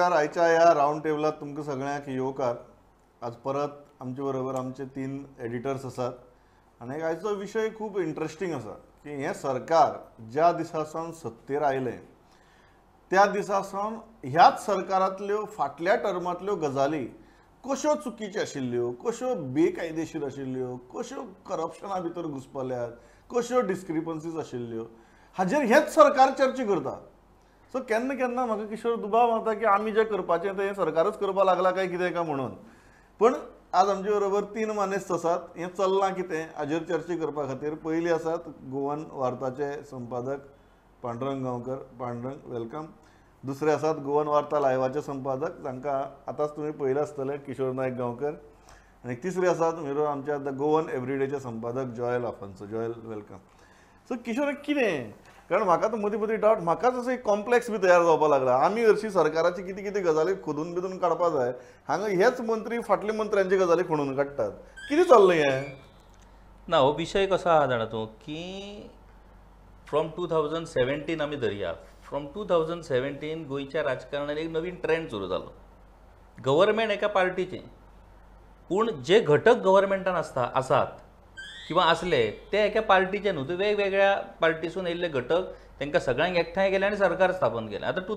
नमस्कार. आयच्या या राऊंड टेबलात तुमकां सगळ्यांक येवकार. आज परत आमचे बरोबर आमचे 3 एडिटर्स आसात आनी आयचो विशय खूब इंट्रस्टिंग आसा की हें सरकार ज्या दिसा सावन सत्तेर आयलें त्या दिसा सावन ह्याच सरकारांतल्यो फाटल्या टर्मांतल्यो गजाली कश्यो चुकीच्यो आशिल्ल्यो, कश्यो बेकायदेशीर आशिल्ल्यो, कश्यो करप्शना भितर घुसपल्यात, कश्यो डिस्क्रिपन्सीज आशिल्ल्यो हाजेर हेच सरकार चर्चा करता. सो केन्ना केन्ना म्हाका किशोर दुबाव जाता की आमी जें करपाचें तें सरकारच करपा लागला काय कितें काय म्हणून. पण आज आमचे बरोबर 3 मानेस्त आसात. हें चल्लां कितें हाजेर चर्चा करपा खातीर पयलीं आसात गोवन वार्ताचे संपादक पांडुरंग गांवकर. पांडुरंग वेलकम. दुसरे आसात गोवन वार्ता लायव्हाचे संपादक जांकां आतांच तुमी पळयलें आसतलें किशोर नायक गांवकर. आनी तिसरे आसात मेरो आमचे आतां गोवन एवरीडेचे संपादक जॉयल आफान्सो. जॉयल वेलकम. सो किशोर कितें कारण म्हाका तर मदीं मदीं डावट म्हाकाच असो एक कॉम्प्लेक्स बी तयार जावपाक लागला. आमी हरशीं सरकाराची कितें कितें गजाली खोदून बिदून काडपा जाय हांगा हेच मंत्री फाटल्या मंत्र्यांची गजाली खणून काडटात. कितें चल्लें हें? ना हो विशय कसो आहा जाणा तूं की फ्रॉम 2017 आमी धरया. फ्रॉम 2017 गोंयच्या राजकारणान एक नवीन ट्रेंड सुरू जालो. गव्हर्मेंट एका पार्टीचें पूण जे घटक गव्हर्मेंटान आसात किंवा असले ते एका पार्टीचे न्हू. ते वेगवेगळ्या पार्टीसून येयल्ले घटक तांकां सगळ्यांक एकठांय केले आनी सरकार स्थापन केलें. आतां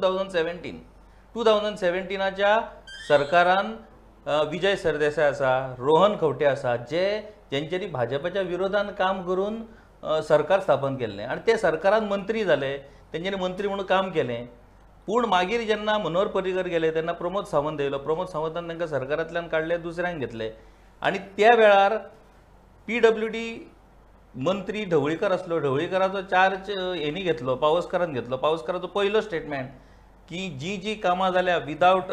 2017च्या सरकारान विजय सरदेसाय आसा, रोहन खंवटे आसा, जेंच्यांनी भाजपाच्या विरोधान काम करून सरकार स्थापन केल्लें आनी ते सरकारान मंत्री जाले, तेंच्यांनी मंत्री म्हणून काम केलें. पूण मागीर जेन्ना मनोहर पर्रीकर गेले तेन्ना प्रमोद सावंत येयलो. प्रमोद सावंतान तांकां सरकारांतल्यान काडले, दुसऱ्यांक घेतले आनी त्या वेळार PWD मंत्री ढवळीकर आसलो. ढवळीकराचो चार्ज हेणी घेतलो, पावसकारान घेतलो. पावसकाराचो पयलो स्टेटमेंट की जी कामां जाल्या विदावट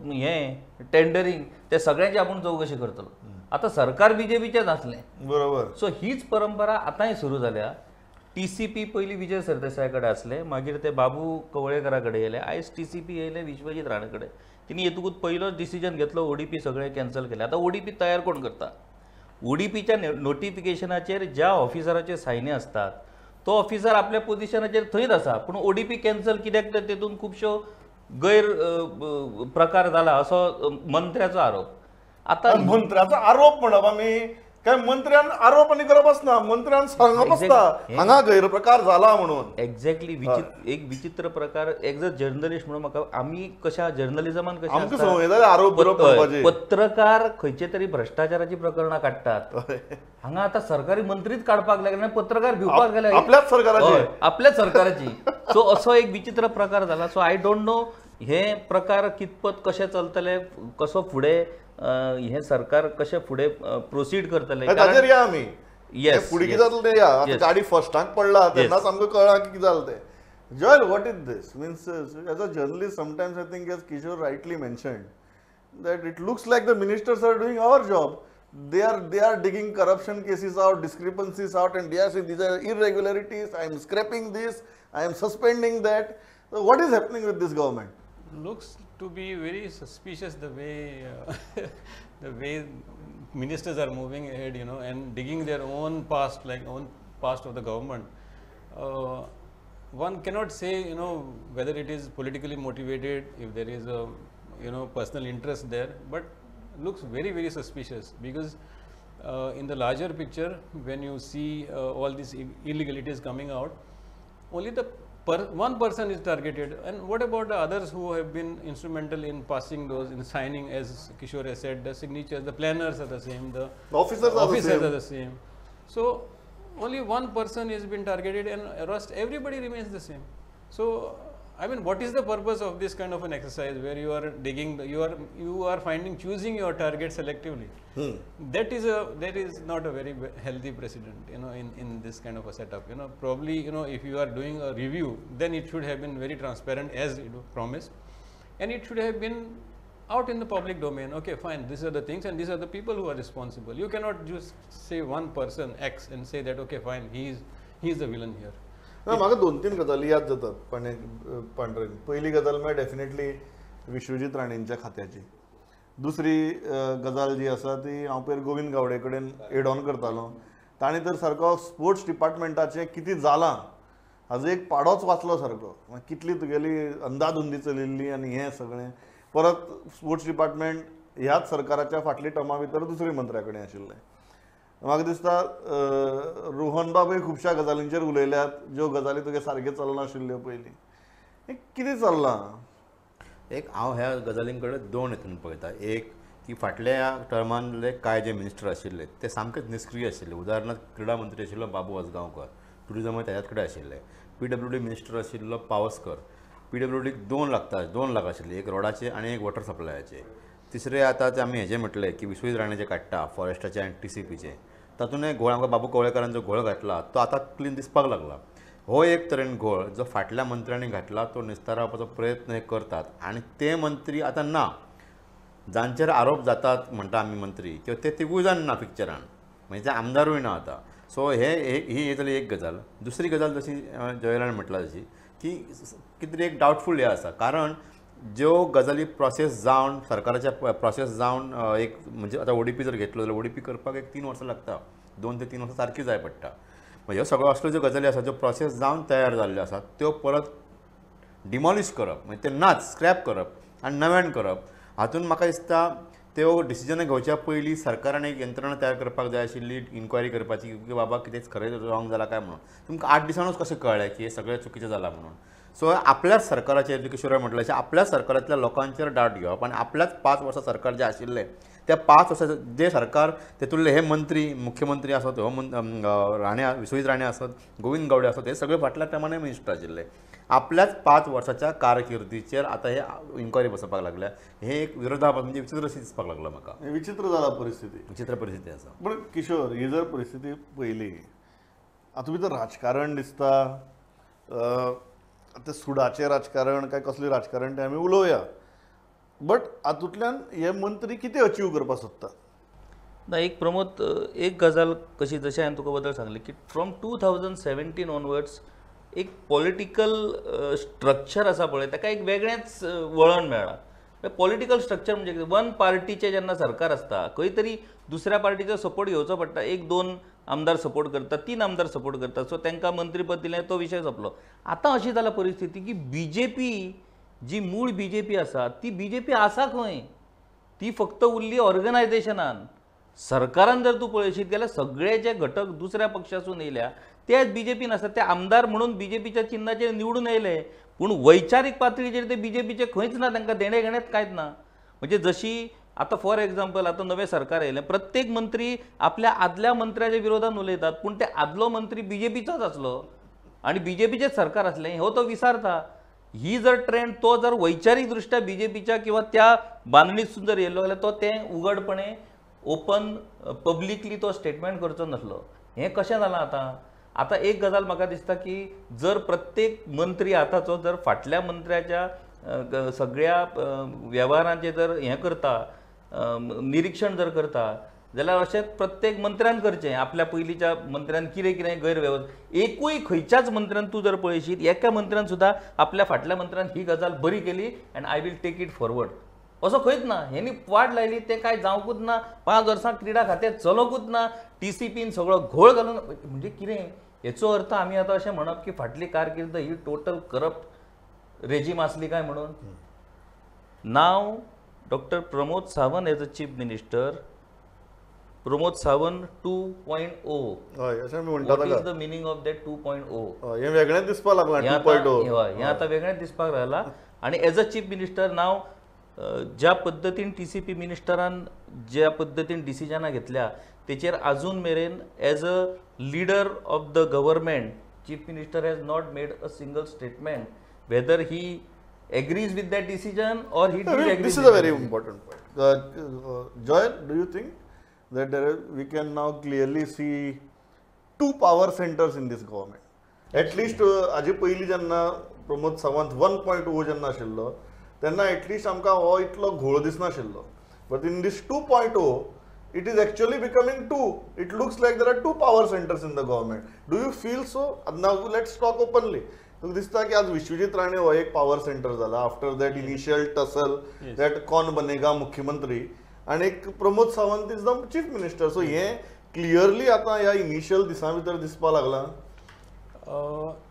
टेंडरींग ते सगळ्यांची आपूण चवकशी करतलो. आतां सरकार BJPचेच आसलें बरोबर. सो हीच परंपरा आतांय सुरू जाल्या. TCP पयलीं विजय सरदेसाय कडेन आसले, मागीर ते बाबू कवळेकरा कडेन येयले, आयज TCP येयले विश्वजीत राणे कडेन. तिणी हेतूंत पयलोच डिसिजन घेतलो ODP सगळे कॅन्सल केले. आतां ODP तयार कोण करता? ODPच्या नोटिफिकेशनाचेर ज्या ऑफिसराचे सायनी असतात तो ऑफिसर आपल्या पोझिशनाचेर थंयच आसा. पूण ODP कॅन्सल कित्याक तर तेतून खुबश्यो गैर प्रकार जाला असो मंत्र्याचो आरोप. आतां मंत्र्याचो आरोप म्हणप आमी काय मंत्र्यान आरोप आनी करप आसना, मंत्र्यान सांगप आसता हांगा गैरप्रकार जाला म्हणून. एक्झॅक्टली एक विचित्र प्रकार. एज अ जर्नलिस्ट म्हणून म्हाका आमी कशा जर्नलिजमान आमकां संवय जाल्या आरोप करपाचे. पत्रकार खंयचे तरी भ्रष्टाचाराची प्रकरणां काडटात. हांगा आतां सरकारी मंत्रीच काडपाक लागले आनी पत्रकार भिवपाक गेले आपल्याच सरकाराची. आपल्याच सरकाराची. सो असो एक विचित्र प्रकार जाला. सो आय डोंट नो हे प्रकार कितपत कशे चलतले, कसो फुडें हे सरकार कशे फुडें प्रोसीड करतले. ताजेर या आमी. येस फुडें कितें जातलें तें या. आतां गाडी फर्स्टाक पडला तेन्नाच आमकां कळ्ळां की कितें जालें तें. Joel, what is this? Means as a journalist sometimes I think as Kishore rightly mentioned that it looks like the ministers are doing our job. They are digging corruption cases out, discrepancies out, and they are saying these are irregularities. I am scrapping this. I am suspending that. So what is happening with this government? Looks to be very suspicious the way the way ministers are moving ahead, and digging their own past, like own past of the government. One cannot say, whether it is politically motivated, if there is a personal interest there, but looks very, very suspicious because in the larger picture, when you see all these illegalities coming out, only the one person is targeted. And what about the others who have been instrumental in passing those, in signing, as Kishore has said, the signatures, the planners are the same, the officers are the same. So only one person is been targeted and rest everybody remains the same. So I mean, what is the purpose of this kind of an exercise where you are digging, you are choosing your target selectively? That is not a very healthy precedent, in this kind of a setup. Probably, if you are doing a review, then it should have been very transparent as it was promised, and it should have been out in the public domain. Okay, fine, these are the things and these are the people who are responsible. You cannot just say one person X and say that okay, fine, he is the villain here. म्हाका 2-3 गजाली याद जातात. पांडुरंग, पयली गजाल म्हळ्यार definitely Vishwajeet राणेंच्या खात्याची. दुसरी गजाल जी आसा ती हांव पयर गोविंद गावडे कडेन एड ऑन करतालो. ताणें तर सारको स्पोर्ट्स डिपार्टमेंटाचें कितें जालां हाजो एक पाडोच वाचलो सारको. कितली तुगेली अंदाधुंदी चलिल्ली आनी हें सगळें. परत स्पोर्ट्स डिपार्टमेंट ह्याच सरकाराच्या फाटली टर्मा भितर दुसऱ्या मंत्र्या कडेन आशिल्लें. म्हाका दिसता रोहन बाबूय खुबश्या गजालींचेर उलयल्यात ज्यो गजाली तुगे सारके चलनाशिल्ल्यो पयलीं. हें कितें चल्लां? एक हांव ह्या गजालीं कडेन दोन हितून पळयता. एक की फाटल्या टर्मांतले कांय जे मिनिस्टर आशिल्ले ते सामकेच निश्क्रीय आशिल्ले. उदाहरणार्थ क्रीडा मंत्री आशिल्लो बाबू असगांवकर, टुरिजमूय ताच्याच कडेन आशिल्ले. PWD मिनिस्टर आशिल्लो पावसकर. PWDक 2 लाख आशिल्ली, एक रोडाचे आनी एक वॉटर सप्लायाचे. तिसरे आतां आमी हेजे म्हटले की विश्वजीत राणे जे काडटा फॉरेस्टाचे आनी TCPचे, तातूंत घोळ आमकां बाबू कवळेकरान जो घोळ घातला तो आतां क्लीन दिसपाक लागला. हो एक तरेन घोळ जो फाटल्या मंत्र्यांनी घातला तो निस्तारवपाचो प्रयत्न हे करतात आनी ते मंत्री आतां ना. जांचेर आरोप जातात म्हणटा आमी मंत्री किंवा ते तिगूय जावन ना पिक्चरान, म्हणजे ते आमदारूय ना आतां. सो ही जाली एक गजाल. दुसरी गजाल जशी जयरान म्हटला तशी की कितें तरी एक डावटफूल हे आसा. कारण ज्यो गजाली प्रोसेस जावन सरकाराच्या प्रोसेस जावन एक म्हणजे आतां ODP जर घेतलो जाल्यार ODP करपाक एक 3 वर्सां लागता. 2 ते 3 वर्सां सारकी जाय पडटा. म्हणजे ह्यो सगळ्यो असल्यो ज्यो गजाली आसा ज्यो प्रोसेस जावन तयार जाल्ल्यो आसात त्यो परत डिमॉलिश करप, म्हणजे ते नाच स्क्रॅप करप आनी नव्यान करप. हातूंत म्हाका दिसता त्यो डिसिजनां घेवच्या पयलीं सरकारान एक यंत्रणा तयार करपाक जाय आशिल्ली, इन्क्वायरी करपाची की बाबा कितेंच खरें रॉंग जालां काय म्हणून. तुमकां 8 दिसांनूच कशें कळ्ळें की हें सगळें चुकीचें जालां म्हणून. सो आपल्याच सरकाराचेर किशोर म्हटलें अशें आपल्याच सरकारांतल्या लोकांचेर डावट घेवप आनी आपल्याच 5 वर्सां सरकार जें आशिल्लें त्या 5 वर्सां जे सरकार तेतूंतले हे मंत्री मुख्यमंत्री आसत, हो राणे विश्वजीत राणे आसत, गोविंद गावडे आसत, हे सगळे फाटल्या टर्मानूय मिनिस्टर आशिल्ले. आपल्याच 5 वर्साच्या कारकिर्दीचेर आतां हे इन्क्वायरी बसपाक लागल्या. हे एक विरोधाभास म्हणजे विचित्र अशी दिसपाक लागला म्हाका. विचित्र जाला परिस्थिती. विचित्र परिस्थिती आसा. पण किशोर, ही जर परिस्थिती पयली हातूंत भितर राजकारण दिसता, तें सुडाचें राजकारण काय कसलें राजकारण तें आमी उलोवया. बट हातूंतल्यान हे मंत्री कितें अचीव करपाक सोदता? ना, एक प्रमोद, एक गजाल कशी जशें हांवें तुका बद्दल सांगलें की फ्रॉम 2017 ऑनवर्ड्स एक पॉलिटिकल स्ट्रक्चर आसा पळय ताका एक वेगळेंच वळण मेळ्ळां. पॉलिटिकल स्ट्रक्चर म्हणजे कितें, वन पार्टीचें जेन्ना सरकार आसता खंय तरी दुसऱ्या पार्टीचो सपोर्ट घेवचो पडटा. 1-2 आमदार सपोर्ट करता, 3 आमदार सपोर्ट करता, सो तांकां मंत्रीपद दिलें, तो विशय सोंपलो. आतां अशी जाला परिस्थिती की BJP जी मूळ BJP आसा ती BJP आसा खंय, ती फक्त उरली ऑर्गनायझेशनान. सरकारान जर तूं पळयशीत जाल्यार सगळे जे घटक दुसऱ्या पक्षासून येयल्या तेच BJP आसतात. ते आमदार म्हणून BJPच्या चिन्हाचेर निवडून येयले, पूण वैचारीक पातळीचेर ते BJPचे खंयच ना, तांकां देणे घेणेच कांयच ना. म्हणजे जशी आतां फॉर एक्झाम्पल आतां नवें सरकार येयलें, प्रत्येक मंत्री आपल्या आदल्या मंत्र्याच्या विरोधात उलयतात, पूण ते आदलो मंत्री BJPचोच आसलो आनी BJPचेच सरकार आसलें हो तो विसरता. ही जर ट्रेंड तो जर वैचारीक दृश्ट्या BJPच्या किंवा त्या बांदणीतसून जर येयलो जाल्यार तो तें उघडपणे ओपन पब्लिकली तो स्टेटमेंट करचो नासलो. हें कशें जालां आतां? आतां एक गजाल म्हाका दिसता की जर प्रत्येक मंत्री आतांचो जर फाटल्या मंत्र्याच्या सगळ्या वेव्हारांचें जर हें करता, निरीक्षण जर करता जाल्यार अशेंच प्रत्येक मंत्र्यान करचें. आपल्या पयलींच्या मंत्र्यान कितें कितें गैरवेवस्था, एकूय खंयच्याच मंत्र्यान तूं जर पळयशीत एका मंत्र्यान सुद्दां आपल्या फाटल्या मंत्र्यान ही गजाल बरी केली and I will take it forward असो खंयच ना. हेणी वाट लायली, तें कांय जावंकूच ना. 5 वर्सां क्रीडा खातें चलोकूच ना. TCPन सगळो घोळ घालून, म्हणजे कितें हेचो अर्थ आमी आतां अशें म्हणप की फाटली कारकीर्द ही टोटल करप्ट रेजीम आसली काय म्हणून? नाव doctor Pramod Sawant as a chief minister, Pramod Sawant 2.0. हय, अशें आमी म्हणटा What ताका. is the meaning of that 2.0? हें वेगळेंच दिसपाक लागलां 2.0. हें आतां वेगळेंच दिसपाक लागलां. आनी एज अ चीफ मिनिस्टर नाव ज्या पद्दतीन TCP मिनिस्टरान ज्या पद्दतीन डिसिजनां घेतल्या तेचेर आजून मेरेन as a leader of the government chief minister has not made a single statement whether he agrees with that decision or he disagrees. This is with a very that decision. important point. Joel, do you think that we can now clearly see 2 power centers in this government? At least हाजे पयलीं जेन्ना प्रमोद सावंत 1.0 जेन्ना आशिल्लो तेन्ना at least आमकां हो इतलो घोळ दिसनाशिल्लो. But in this 2.0 it is actually becoming 2. It looks like there are 2 power centers in the government. Do you feel so? Now let's talk openly. तुका दिसता की आज विश्वजीत राणे हो एक पावर सेंटर जाला after that initial tussle that कौन बनेगा मुख्यमंत्री, आणि एक Pramod Sawant is the chief minister. So हें क्लियरली आतां ह्या इनिशियल दिसां भितर दिसपाक लागलां.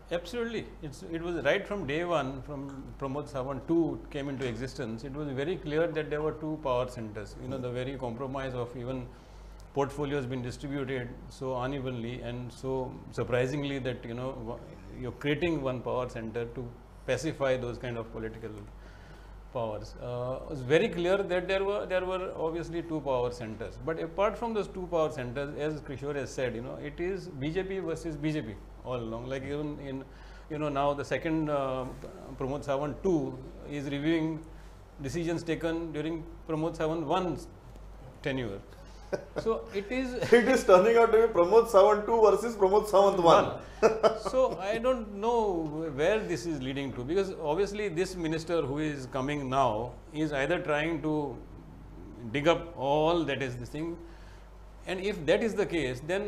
Absolutely. It was right from day one, from Pramod Sawant 2 came into existence, it was very clear that there were two power centers. You know, the very compromise of even portfolios being distributed so unevenly and so surprisingly that, you know, you're creating one power center to pacify those kind of political powers. It was very clear that there were obviously two power centers. But apart from those two power centers, as Kishore has said, you know, it is BJP versus BJP all along. Like even in, you know, now the second Pramod Sawant 2 is reviewing decisions taken during Pramod Sawant 1's tenure. So it is It is turning out to be Pramod Sawant 2 versus Pramod Sawant 1. So I don't know where this is leading to, because obviously this minister who is coming now is either trying to dig up all that is this thing, and if that is the case, then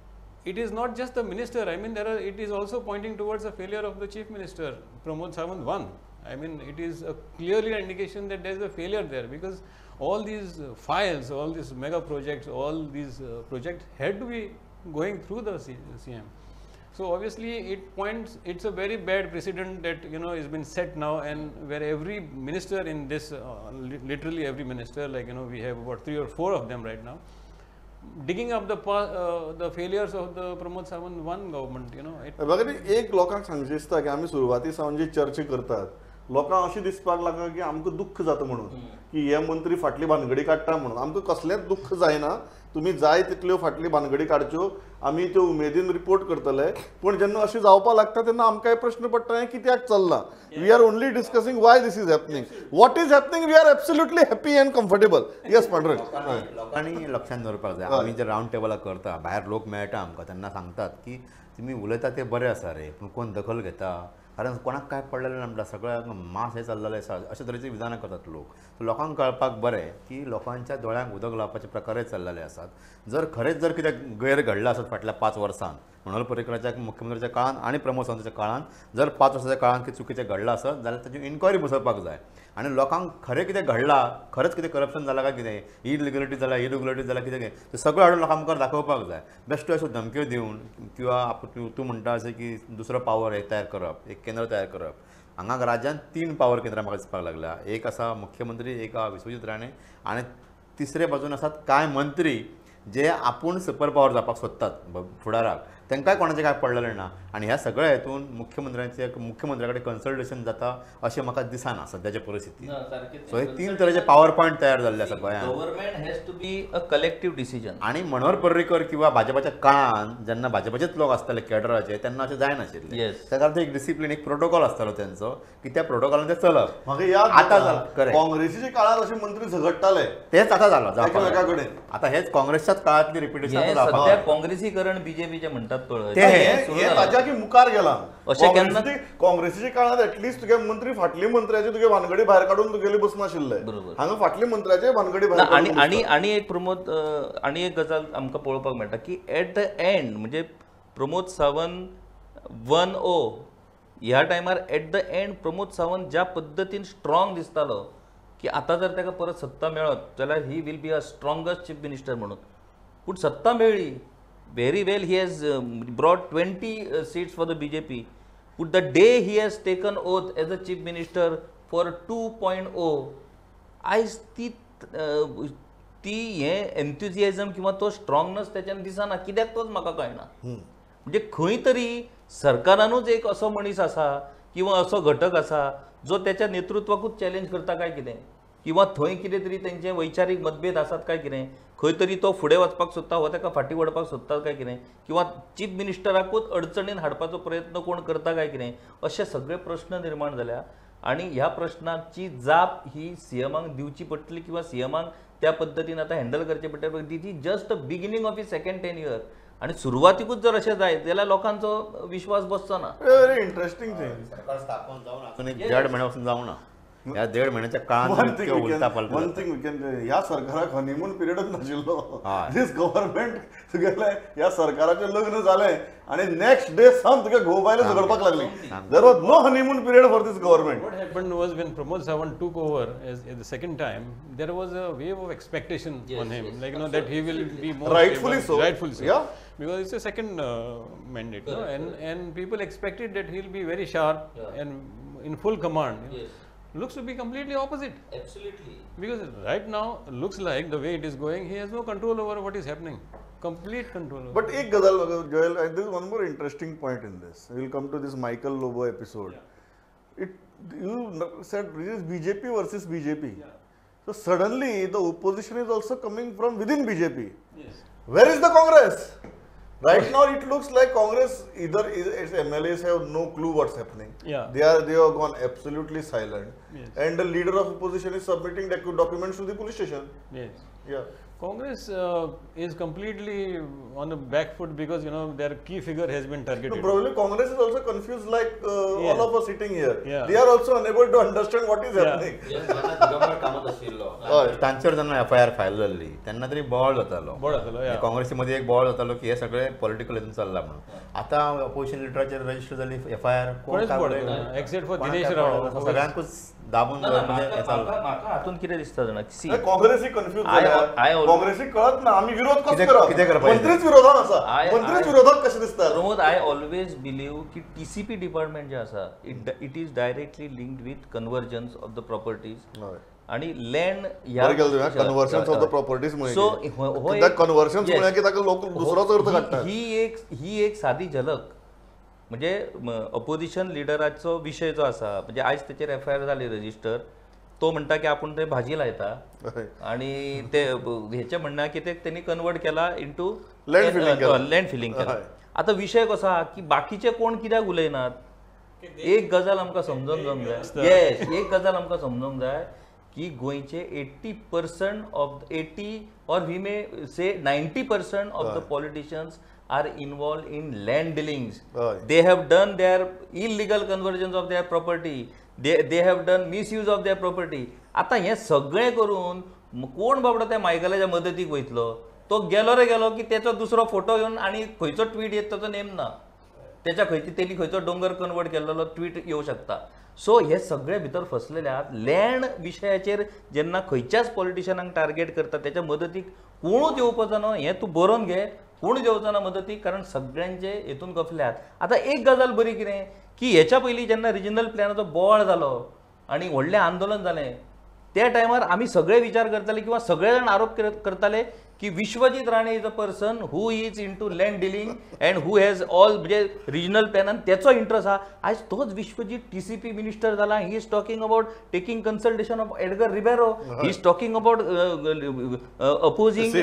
it is not just the minister. I mean, it is also pointing towards a failure of the chief minister, Pramod Sawant 1. I mean, it is a clearly an indication that there is a failure there, because all these files, all these mega projects, all these projects had to be going through the CM. So obviously it points, it's a very bad precedent that, you know, has been set now, and where every minister in this, literally every minister, like, you know, we have about 3 or 4 of them right now, digging up the failures of the Pramod Sawant 1 government, you know. बघा ती एक लोकांक सांगचे दिसता की आमी सुरवाती सावन जी चर्चा करतात, लोकांक अशें दिसपाक लागला की आमकां दुख्ख जाता म्हणून, की हे मंत्री फाटली भानगडी काडटा म्हणून. आमकां कसलेंच दुख्ख जायना, तुमी जाय तितल्यो फाटली भानगडी काडच्यो, आमी त्यो उमेदीन रिपोर्ट करतले. पण जेन्ना अशें जावपाक लागता तेन्ना आमकांय प्रश्न पडटा हें कित्याक चल्लां. We are only discussing why this is happening. What is happening we are absolutely happy and comfortable. Yes Pandurang. लोकांनी लक्षात दवरपाक जाय. आमी जे रावंड टेबलाक करता, भायर लोक मेळटा आमकां, तेन्ना सांगतात की तुमी उलयता ते बरें आसा रे, पूण कोण दखल घेता, कारण कोणाक काय पडलेलें ना म्हणटा, सगळ्यांक मास हें चल्लेलें आसा, अशे तरेची विधानां करतात लोक. लोकांक कळपाक बरें की लोकांच्या दोळ्यांक उदक लावपाचे प्रकारय चल्लेले आसात. जर खरेंच जर कितें गैर घडला आसत फाटल्या 5 वर्सांत, मनोहर पर्रीकराच्या मुख्यमंत्र्याच्या काळांत आणि प्रमोद सावंताच्या काळांत जर 5 वर्साच्या काळांत कितें चुकीचें घडलां आसत जाल्यार ताची इन्क्वायरी बसोवपाक जाय. आनी लोकांक खरें कितें घडलां, खरेंच कितें करप्शन जालां काय कितें, इलिगलिटी जाल्या, इरेग्युलरिटीज जाल्यार कितें तें सगळें हाडून लोकांक मुखार दाखोवपाक जाय. बेश्टो अश्यो धमक्यो दिवन किंवा तूं म्हणटा अशें की दुसरो पावर एक तयार करप, एक केंद्र तयार करप. हांगा राज्यांत 3 पावर केंद्रां म्हाका दिसपाक लागल्या. एक आसा मुख्यमंत्री, एक आसा विश्वजीत राणे, आनी तिसरे बाजून आसात कांय मंत्री जे आपूण सुपर पावर जावपाक सोदतात फुडाराक. तांकांय कोणाचें काय पडलेलें ना. आनी ह्या सगळ्या हेतून मुख्यमंत्र्या कडेन कन्सल्टेशन जाता अशें म्हाका दिसना सद्याच्या परिस्थितींत. सो हे 3 तरेचे पावर पॉयंट तयार जाल्ले आसा गोंयांत. Government has to be a collective decision. आनी मनोहर पर्रीकर किंवा भाजपाच्या काळांत जेन्ना भाजपाचेच लोक आसताले कॅडराचे, तेन्ना अशें जायनाशिल्लें. त्या खातीर एक डिसिप्लीन, एक प्रोटोकॉल आसतालो तेंचो, की त्या प्रोटोकॉलान ते चलप. म्हाका याद आतां जालां काँग्रेसीच्या काळात असे मंत्री झगडटाले, तेच आतां जालां एकामेका कडेन. आतां हेच काँग्रेसच्याच काळांतली रिपिटेशन सध्या काँग्रेसीकरण बीजेपीचे म्हणतात ताच्या की मुखार गेला. अशें केन्ना काँग्रेसीच्या काळात एटलिस्ट तुगे मंत्री फाटली मंत्र्याचे तुगे भानगडी भायर काडून तुगेले बसनाशिल्ले. हांगा फाटली मंत्र्याचे भानगडी भायर. आणि एक प्रमोद, आणि एक गजाल आमकां पळोवपाक मेळटा की एट द एंड म्हणजे प्रमोद सावंत 1-0 ह्या टायमार at the end Pramod Sawant ज्या पद्दतीन स्ट्रॉंग दिसतालो की आतां जर ताका परत सत्ता मेळत जाल्यार he will be a strongest chief minister म्हणून. पूण सत्ता मेळ्ळी, very well he has brought 20 seats for the BJP, but the day he has taken oath as a chief minister for 2.0 आयज ती हे एन्थुजियाझम किंवा तो स्ट्रॉंगनेस त्याच्यान दिसना. कित्याक तोच म्हाका कळना. म्हणजे खंय तरी सरकारानूच एक असो मनीस आसा किंवा असो घटक आसा जो त्याच्या नेतृत्वाकूच चॅलेंज करता काय कितें, किंवा थंय कितें तरी तेंचे वैचारीक मतभेद आसात काय कितें, खंय तरी तो फुडें वचपाक सोदता हो ताका फाटीं वडपाक सोदता काय कितें, किंवा चीफ मिनिस्टराकूच अडचणीन हाडपाचो प्रयत्न कोण करता काय कितें, अशे सगळे प्रश्न निर्माण जाल्या. आणि ह्या प्रश्नाची जाप ही सीएमांक दिवची पडटली किंवा सीएमांक त्या पद्दतीन आतां हँडल करचें पडटलें. The just the beginning of he second tenure. आणि सुरवातीकूच जर अशें जायत जाल्यार लोकांचो विश्वास बसचो ना. Very interesting thing. सरकार स्थापन जावन आजून एक 1.5 महिने वचून जावं ना. ह्या 1.5 महिन्याच्या काळात ह्या सरकाराक हनीमून पिरियडच नाशिल्लो. दिस गव्हर्नमेंट तुगेले ह्या सरकाराचें लग्न जालें आणि नेक्स्ट डे सावन तुगे घोव बायलां झगडपाक लागली. There was no honeymoon period for this government. What happened was when Pramod Sawant took over as the second time, there was a wave of expectation on him, like, you know, that he will be more Rightfully stable. so. Rightfully so. Yeah. because it's a second mandate, no? And people expected that he'll be very sharp and in full command. Yes. Looks to be completely opposite. Absolutely. Because right now, looks like the way it is going, he has no control over what is happening. Complete control over. But एक गजाल Joel, and there is one more interesting point in this. We will come to this Michael Lobo episode. You said it is BJP versus BJP. So suddenly the opposition is also coming from within BJP. Yes. Where is the Congress? Right now it looks like Congress either its MLAs have no clue what's happening. Yeah. They have gone absolutely silent. Yes. And the leader of opposition is submitting documents to the police station. Yes. Yeah. Congress is completely on the back foot because their key figure has been targeted. No, probably Congress is also confused like all of us sitting here. Yeah. They are also unable to understand what is happening. तांचेर जेन्ना FIR file जाल्ली तेन्ना तरी बोवाळ जातालो बोवाळ जातालो, yeah. काँग्रेसी मध्ये एक बोवाळ जातालो की हे सगळे पॉलिटिकल हितून चल्ला म्हणून आता अपोजिशन लिडराचेर रजिस्टर जाली FIR कोणीच बोवाळ एक्सेप्ट फॉर दिनेश रावळ सगळ्यांकूच दाबून म्हणजे हे चालू म्हाका हातून कितें दिसता जाणा सी काँग्रेस ही कन्फ्युज I झाल्या काँग्रेस ही कळत ना आम्ही विरोध कसो कितें करप करप मंत्रीच विरोधात आसा मंत्रीच विरोधात कशें दिसता प्रमोद आय ऑलवेज बिलीव की TCP डिपार्टमेंट जे आसा it is directly linked with convergence of the properties आणि land conversions of the properties so conversions म्हळ्यार की ताका लोक दुसरोच अर्थ काडटात ही एक सादी झलक म्हणजे अपोजिशन लिडराचो विशय जो आसा म्हणजे आयज तेचेर FIR जाली रजिस्टर तो म्हणटा की आपण ते भाजी लायता आणि ते हेचे म्हणणं की ते त्यांनी कन्वर्ट केला इंटू लँड फिलिंग केला आता विषय कसो आहा की बाकीचे कोण कित्याक उलयनात एक गजाल आमकां समजूंक जावंक जाय येस एक गजाल आमकां समजूंक जाय की गोंयचे 80% of 80 or we may say 90% of the politicians are involved in land dealings. They have done their illegal conversions of their property. They have done misuse of their property. आता हे सगळे करून कोण बाबडो त्या मायकलाच्या मदतीक वयतलो तो गेलो रे गेलो की त्याचो दुसरो फोटो घेवन आणि खंयचो ट्वीट येत ताचो नेम ना त्याच्या तेणी खंयचो डोंगर कन्वर्ट केल्लो ट्वीट येऊ शकता सो हे सगळे भितर फसलेले आहात लँड विशयाचेर जेन्ना खंयच्याच पॉलिटिशियनांक टार्गेट करता त्याच्या मदतीक कोणूच येवपाचो न्हय हें तूं बरोवन घे कोण येवचो ना मदतीक कारण सगळ्यांचे हेतून गफल्यात आता एक गजाल बरी कितें की हेच्या पयलीं जेन्ना रिजनल प्लॅनाचो बोवाळ जालो आनी व्हडलें आंदोलन जालें त्या टायमार आमी सगळे विचार करताले किंवा सगळे जाण आरोप करताले की Vishwajit Rane is a person who is into land dealing and who has all म्हणजे रिजनल प्लॅनान त्याचो इंट्रस्ट हा आयज तोच विश्वजीत TCP मिनिस्टर जाला he is talking about taking consultation of Edgar Ribeiro he is talking about opposing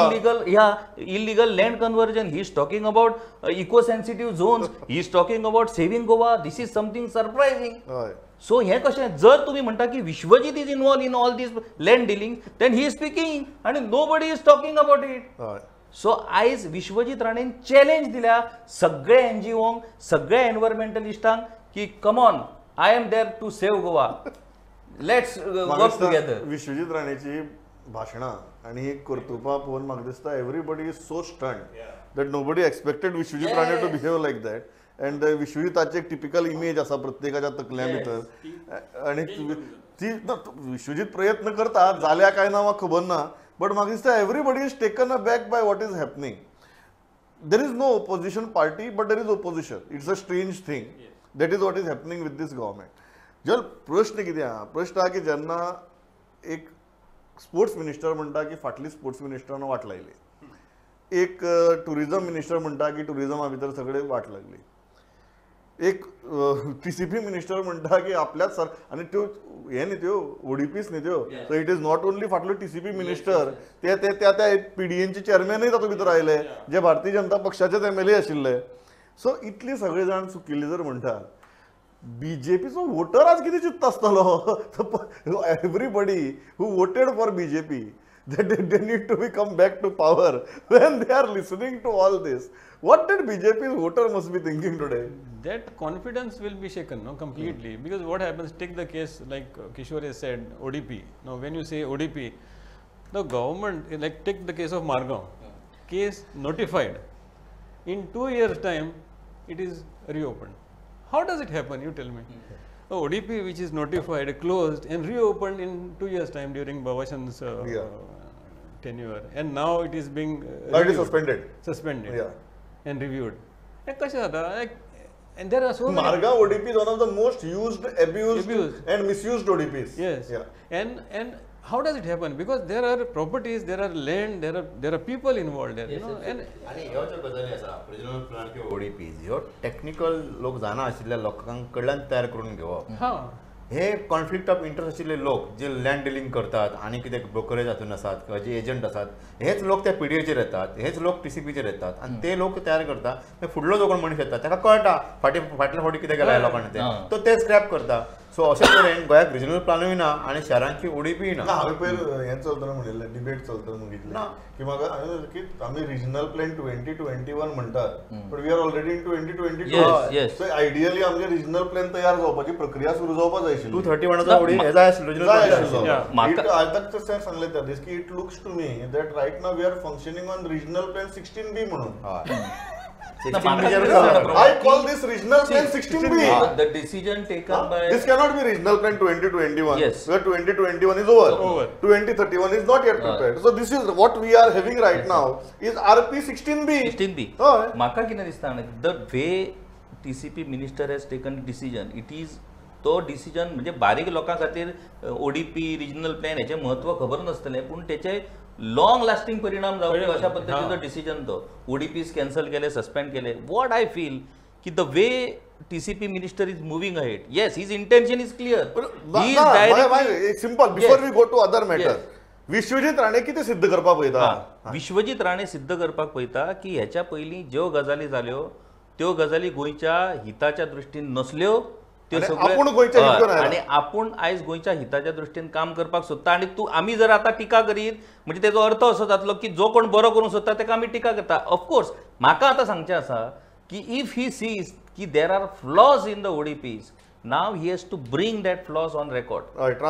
illegal land conversion he is talking about eco sensitive zones he is talking about saving Goa this is something surprising so हे कशें जर तुम्ही म्हणटा की Vishwajit is involve in all these land dealing then he is speaking आणि nobody is talking about it so आयज Vishwajit राणेन challenge दिल्या सगळे NGOंक सगळ्या एनवायरमेंटलिस्टांक की come on I am there to save Goa let's work together Vishwajit राणेची भाशणां आणि ही कर्तुपा पळोवन म्हाका दिसता everybody is so stunned that nobody expected Vishwajit Rane to behave like that and विश्वजीताची एक टिपिकल इमेज आसा प्रत्येकाच्या तकल्या भितर आणि ती विश्वजीत प्रयत्न करता जाल्या काय ना म्हाका खबर ना बट म्हाका दिसता everybody is taken a back by what is happening there is no opposition party but there is opposition it's a strange thing that is what is happening with these government जर प्रश्न कितें आहा प्रश्न हा की जेन्ना एक स्पोर्ट्स मिनिस्टर म्हणटा की फाटली स्पोर्ट्स मिनिस्टरान वाट लायली एक टुरिझम मिनिस्टर म्हणटा की टुरिझमा भितर सगळे वाट लागली एक TCP मिनिस्टर म्हणटा की आपल्याच सर आणि त्यो हे न्ही त्यो ODPs न्ही त्यो so it is not only फाटलो TCP मिनिस्टर ते त्या PDNचे चेअरमॅनय तातूंत भितर आयले जे भारतीय जनता पक्षाचेच MLA आशिल्ले सो इतले सगळे जाण चुकिल्ले जर म्हणटात BJPचो वोटर आज कितें चिंतता आसतलो everybody who voted for BJP that they need to come back to power when they are listening to all this. What did BJP's voter must be thinking today? That confidence will be shaken, no, completely. Because what happens, take the case like Kishore has said, ODP. Now, when you say ODP, the government, like take the case of Margaon, case notified. In 2 years' time, it is reopened. How does it happen? You tell me. ODP which is notified, closed and reopened in 2 years' time during Babachan's tenure, and now it is being It is reviewed. suspended. Yeah. And reviewed. कशें जाता? And there are so many. Marga ODP is one of the most used, abused. And misused ODPs. Yes. Yeah. And how does it happen? Because there are properties, there are land, there are people involved there. You know, and आणि ह्यो ज्यो गजाली आसा regional plan किंवा ओडीपीज ह्यो technical लोक जाणा आशिल्ल्या लोकांकडल्यान तयार करून घेवप. हे कॉन्फ्लिक्ट ऑफ इंटरेस्ट आशिल्ले लोक जे लँड डिलिंग करतात आणि कितें ब्रोकरेज हातून आसात किंवा जे एजंट आसात हेच लोक त्या पिडीएचेर येतात, हेच लोक टीसीपीचेर येतात आणि ते लोक तयार करतात. फुडलो जो कोण मनीस येता ताका कळटा फाटल्या फावटी कितें केलां लोकांनी तो ते स्क्रॅप करता. सो अशे तरेन गोंयाक रिजनल प्लॅनूय ना आणि शारांची ओडीपी ना. हांवें पयर हें चलतना म्हणिल्लें डिबेट चलतना म्हणिल्लें की म्हाका की आमी रिजनल प्लॅन 2021 म्हणटात but we are already in 2022. So ideally आमचे रिजनल प्लॅन तयार जावपाची प्रक्रिया सुरू जावपाक जाय आशिल्ली. 231 ओडी हे जाय आशिल्लो रिजनल प्लॅन. आतां तें सांगलें त्या दीस की it looks to me that right now we are functioning on regional plan 16B म्हणून. I call this regional plan 16B. The decision taken by this cannot be regional plan 2021. Yes. Where 2021 is over. 2031 is not yet prepared. So this is what we are having right now is RP 16B. 16B. म्हाका कितें दिसता the way TCP minister has taken decision, it is तो decision म्हणजे बारीक लोकां खातीर ODP regional plan हेचे म्हत्व खबर नासतलें पूण तेचे लॉंग लास्टिंग परिणाम जावचे अशा पद्दतीचो डिसिजन तो ओडीपीज कॅन्सल केले सस्पेंड केले. वॉट आय फील की the way TCP minister is moving ahead. Yes, his intention is clear. He is directly simple. Before we go to other matter, Vishwajit Rane कितें सिद्ध करपाक पळयता? विश्वजीत राणे सिद्ध करपाक पळयता की ह्याच्या पयलीं ज्यो गजाली जाल्यो त्यो गजाली गोंयच्या हिताच्या दृश्टीन नसल्यो त्यो सगळ्यो आणि आपूण आयज गोंयच्या हिताच्या दृश्टीन काम करपाक सोदता. आणि आमी जर आतां टिका करीत म्हणजे तेजो अर्थ असो जातलो की जो कोण बरो करूंक सोदता तेका आमी टिका करता. ऑफकोर्स म्हाका आतां सांगचें आसा की इफ ही सीज की there are flaws in the ODPs, now he has to bring that flaws on record.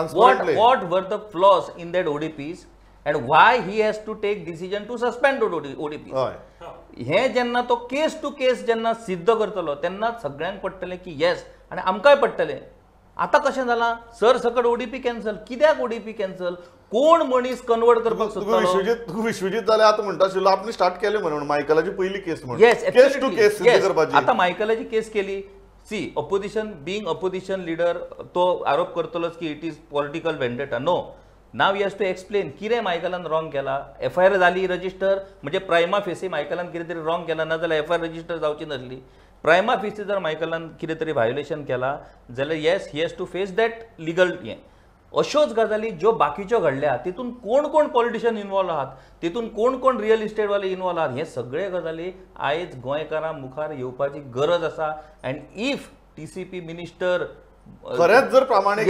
What were the flaws in that ODPs and why he has to take decision to suspend ODPs. हे जेन्ना तो केस to केस जेन्ना सिद्ध करतलो तेन्ना सगळ्यांक पडटलें की येस आनी आमकांय पडटलें. आतां कशें जालां सर सकट ODP कॅन्सल. कित्याक ODP कॅन्सल? कोण मनीस कन्वर्ट करपाक सोदता? तू विश्वजीत जाल्यार आतां म्हणटा आशिल्लो आपण स्टार्ट केलें म्हणून मायकलाची पयली केस म्हणून येस केस टू केस सिद्ध करपाची. आतां मायकलाची केस केली. See opposition being opposition leader तो आरोप करतलोच की it is political vendetta. No, now you has to explain कितें मायकलान रॉंग केला. FIR जाली रजिस्टर म्हणजे प्रायमा फेसी मायकलान कितें तरी रॉंग केला ना जाल्यार FIR रजिस्टर जावची नासली. प्रायमा फेसी जर मायकलान कितें तरी व्हायोलेशन केला जाल्यार yes he has to face that legal हें. अश्योच गजाली ज्यो बाकीच्यो घडल्या तितून कोण कोण पॉलिटिशियन इन्वॉल्व आहात, तितून कोण कोण रियल इस्टेटवाले इन्वॉल्व आहात, हे सगळे गजाली आयज गोंयकारां मुखार येवपाची गरज आसा. अँड इफ TCP मिनिस्टर खरेंच जर प्रामाणीक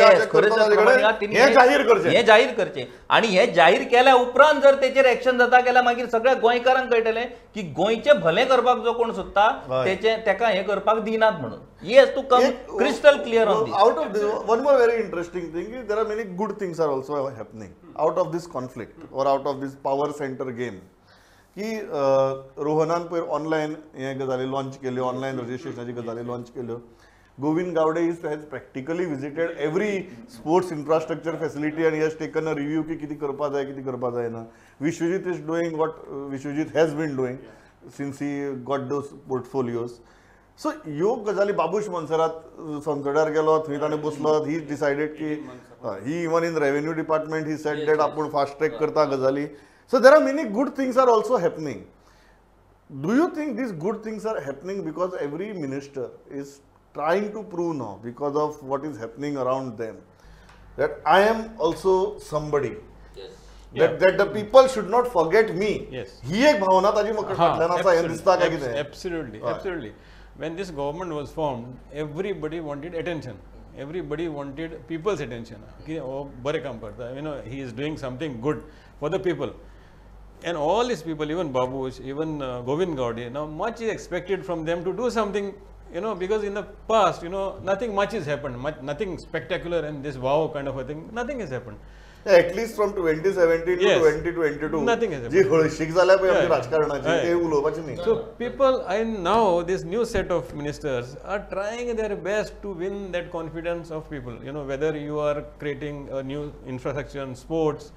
हे जाहीर करचे आणि हे जाहीर केल्या उपरांत जर तेचेर एक्शन जाता गेल्यार मागीर सगळ्या गोंयकारांक कळटलें की गोंयचें भलें करपाक जो कोण सोदता तेका हें करपाक दिनात म्हणून. Yes to come crystal clear on this. Out of this one more very interesting thing there are many good things are also happening out of this conflict or out of this power center game. की रोहनान पयर online हे गजाली launch केल्यो, online रजिस्ट्रेशनाची गजाली launch केल्यो. Govind Gowde has practically visited every sports infrastructure facility and he has taken a review की किती करपा जाय किती करपा जायना. Vishwajit is doing what Vishwajit has been doing since he got those portfolios. So ह्यो गजाली बाबूश मनसरात संसदार गेलो, थंय ताणें बसलो, he decided की he even in revenue department he said that आपूण fast track करता गजाली. So there are many good things are also happening. Do you think these good things are happening because every minister is trying to prove now because of what is happening around them that I am also somebody, that the people should not forget me. ही एक भावना ताजी फाटल्यान आसा हे दिसता काय कितें? Absolutely. When this government was formed, everybody wanted attention. Everybody wanted people's attention. कि वो बरे काम करता है, he is doing something good for the people. And all these people, even Babush, even Govind Gowde, now much is expected from them to do something. Because in the past, nothing much has happened, nothing spectacular and this wow kind of a thing, nothing has happened. Yeah, at least from 2017 to 2022, nothing has happened. जी हळशीक जाल्या पळय आमची राजकारणाची ते उलोवपाची न्ही. So people, and now this new set of ministers are trying their best to win that confidence of people. Whether you are creating a new infrastructure in sports,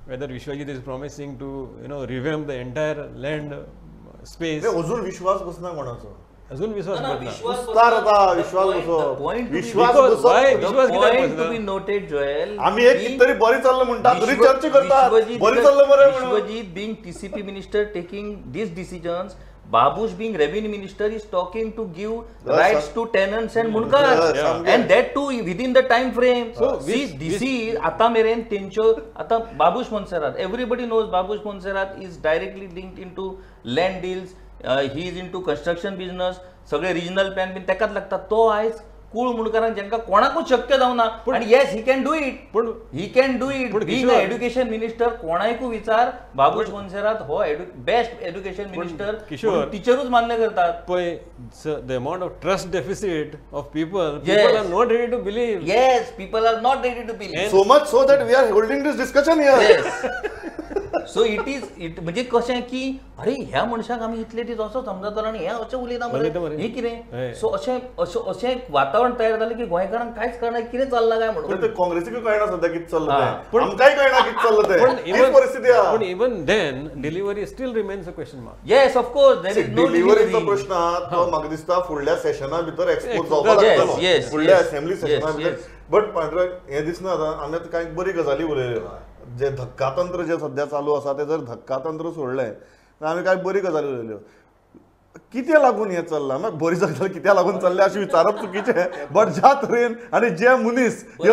whether Vishwajit is promising to revamp the entire land space. अजून विश्वास बसना कोणाचो अजून विश्वास बसला. विस्तार आता विश्वास बसो विश्वास Because बसो why विश्वास कित्याक point to बसला? be noted, Joel. आम्ही एक कितरी बरी चाललं म्हणटा तरी चर्चा करतात बरी चाललं बरं म्हणून Vishwajit being TCP minister taking these decisions, Babush being revenue minister is talking to give rights to tenants and Munkar, and that too within the time frame. So see, this is आता मेरेन तेंचो आता Babush Monserrat. Everybody knows Babush Monserrat is directly linked into land deals. He is into construction business. सगळे regional plan बीन तेकाच लागतात. तो आयज कूळ मुणकारांक जेंका कोणाकूच शक्य जावना. आणि yes, he can do it. He can do it. Being an education minister, कोणाकूय विचार बाबूश मोन्सेरात हो बेस्ट एज्युकेशन मिनिस्टर टीचरूच मान्य करतात. पळय, the amount of trust deficit of people are not ready to believe. Yes, people are not ready to believe. so much so that we are holding this discussion here. Yes. So it म्हणजे कशें की अरे ह्या मनशाक आमी इतले दीस असो समजतलो आनी हे अशें उलयता मरे हे कितें. सो अशें वातावरण तयार जालें की गोंयकारांक कांयच कळना कितें चल्लां काय म्हणून. पण ते काँग्रेसीक कळना सध्या कितें चल्लं तें आमकांय कळना कितें चल्लं तें हीच परिस्थिती आहा. पण even then delivery still remains a question mark. Yes of course there is no डिलिव्हरीचो प्रश्न आहा तो म्हाका दिसता फुडल्या सेशना भितर एक्सपोज जावपाक लागतलो फुडल्या असेंब्ली सेशना भितर. बट पांढरे हें दिसना आतां आमी आतां कांय बरी गजाली उलयल्यो. जे धक्कातंत्र जे सध्या चालू आसा ते जर धक्कातंत्र सोडलें जाल्यार आमी कांय बरी गजाली उलयल्यो. कित्या लागून हें चल्लां बरी जाल्यार कित्या लागून चल्लें अशें विचारप चुकीचें. बट ज्या तरेन आनी जे मनीस ह्यो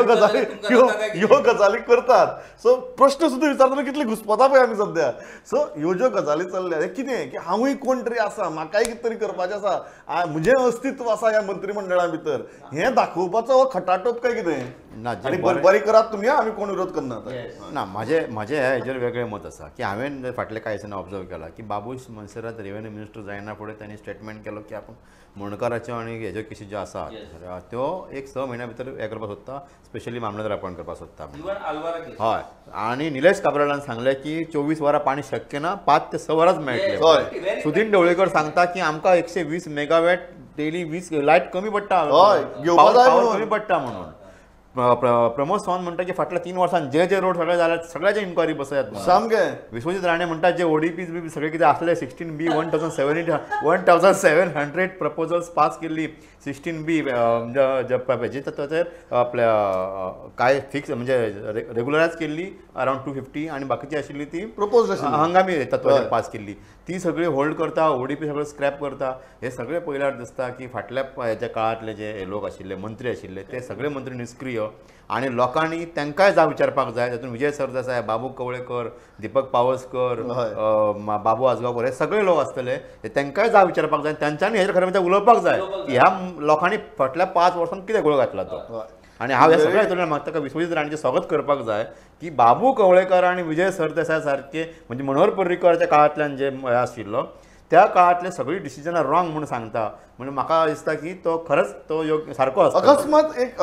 गजाली करतात सो प्रश्न सुद्दां विचारतना कितली घुस्पता पळय आमी सध्या. सो ह्यो ज्यो गजाली चल्ल्या हें कितें की हांवूय कोण तरी आसा म्हाकाय कितें तरी करपाचें आसा म्हजें अस्तित्व आसा ह्या मंत्रिमंडळा भितर हें दाखोवपाचो हो खटाटोप काय कितें. आनी बरी करात तुमी आमी कोण विरोध करना. ना म्हाजें हेजेर वेगळें मत आसा की हांवें फाटले कांय दिसांनी ऑब्जर्व केला की बाबूश मोन्सेरात रेव्हेन्यू मिनिस्टर जायना फुडें तांणी स्टेटमेंट केलो की आपूण मणकाराच्यो आनी हेज्यो केसी ज्यो आसात त्यो एक 6 म्हयन्या भितर हें करपाक सोदता स्पेशली मामलेदार अपॉयंट करपाक सोदता. हय आनी निलेश काब्रालान सांगलें की 24 वरां पाणी शक्य ना 5 ते 6 वरांच मेळटलें. सुदीन ढवळेकर सांगता की आमकां 120 मेगावॅट डेली 20 लायट कमी पडटा कमी पडटा म्हणून. प्रमोद सावंत म्हणटा की फाटल्या 3 वर्सांत जे रोड सगळे जाल्यात सगळ्याचे इन्क्वायरी बसयात सामकें. विश्वजीत राणे म्हणटा जे ओडीपीज बी सगळे कितें आसले 16B 1700 प्रपोजल्स पास केल्ली 16B ताचेर आपल्या काय फिक्स म्हणजे रेग्युलरायज केल्ली अरावंड 250 आनी बाकीची आशिल्ली ती प्रपोज हंगामी तत्वाचेर पास केल्ली ती सगळी होल्ड करता. ओडीपी सगळं स्क्रॅप करता. हे सगळे पळयल्यार दिसता की फाटल्या हेच्या काळांतले जे लोक आशिल्ले मंत्री आशिल्ले ते सगळे मंत्री निष्क्रिय आनी लोकांनी तांकांय जाप विचारपाक जाय. तातूंत विजय सरदेसाय बाबू कवळेकर दीपक पावसकर बाबू आजगांवकर हे सगळे लोक आसतले तांकांय जाप विचारपाक जाय. तांच्यांनी हेजेर खरें म्हणजे उलोवपाक जाय की ह्या लोकांनी फाटल्या 5 वर्सांत कितें घोळ घातला तो. आनी हांव ह्या सगळ्या हितून म्हाका ताका विश्वजीत राणेचें स्वागत करपाक जाय की बाबू कवळेकर आनी विजय सरदेसाय सारके म्हणजे मनोहर पर्रीकराच्या काळांतल्यान जे हे आशिल्लो त्या काळांतले सगळी डिसिजनां रॉंग म्हणून सांगता. म्हणजे म्हाका दिसता की तो खरंच तो योग्य सारको आसता. अकस्मात एक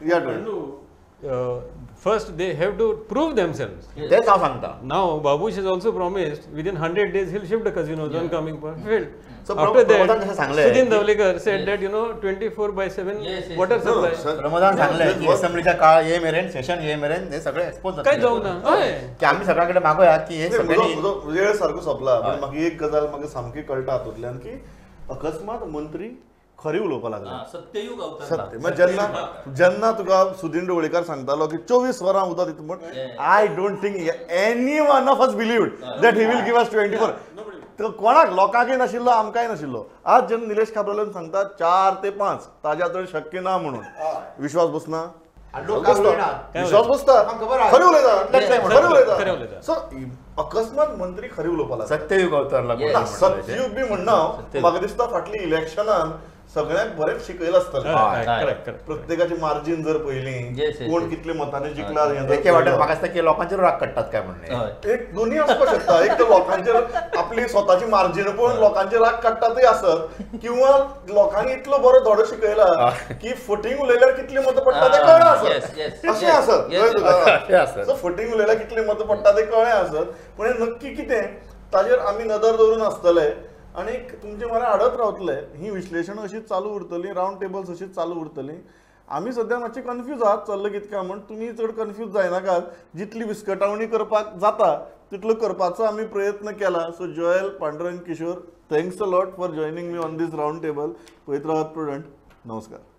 First they have to prove themselves. तेच हांव सांगता. Now Babush has also promised within 100 days he'll shift the casinos on coming for field. So after that, सांगले Sudhin Dhavlikar said that 24/7 water supply. प्रमोदान सांगले की असेंब्लीच्या काळ ये मेरेन सेशन ये मेरेन हे सगळे एक्सपोज काय जाऊ ना की आम्ही सगळ्याकडे मागोया की हे सगळे वेळ सारको सोंपला. म्हाका एक गजाल म्हाका सामकी कळटा हातूंतल्यान की अकस्मात मंत्री खरी उलोवपाक लागला. सत्ययुग सत्य म्हणजे जेन्ना तुका सुदीन ढवळीकर सांगतालो की 24 वरां उदक दिता म्हण I don't think any one of us believed that he will give us 24. कोणाक लोकांकय नाशिल्लो आमकांय नाशिल्लो. आज जेन्ना निलेश काब्रालान सांगता 4 ते 5 ताज्या चड शक्य ना म्हणून विश्वास बसना. विश्वास बसता खरी उलयता. सो अकस्मात मंत्री खरी उलोवपाक लागला. सत्ययुग अवतरला. सत्ययुग बी म्हणना म्हाका दिसता फाटली इलेक्शनान सगळ्यांक बरेंच शिकयला आसतलें. प्रत्येकाची मार्जिन जर पयली कोण कितले मतांनी जिंकला एके वाटेन म्हाका दिसता की लोकांचेर राग काडटात काय म्हणणे. एक दोन्ही आसपाक शकता. एक तर लोकांचेर आपली स्वताची मार्जिन पळोवन लोकांचेर राग काडटातय आसत किंवा लोकांनी इतलो बरो धडो शिकयला की फुटींग उलयल्यार कितली मतां पडटा ते कळ्ळें आसत. अशें आसत. सो फुटींग उलयल्यार कितली मतां पडटा ते कळ्ळें आसत. पूण हें नक्की कितें ताजेर आमी नदर दवरून आसतले आनी तुमचे म्हऱ्या हाडत रावतले. ही विश्लेशणां अशीच चालू उरतलीं रावंड टेबल्स अशीच चालू उरतलीं आमी सध्या मातशे कन्फ्यूज आहात चल्लं कितका म्हण तुमी चड कन्फ्यूज जायनाकात जितली विस्कटावणी करपाक जाता तितलो करपाचो आमी प्रयत्न केला. So Joel, Pandurang, Kishore, thanks a lot for joining me on these round table. पळयत रावात प्रुडंट. नमस्कार.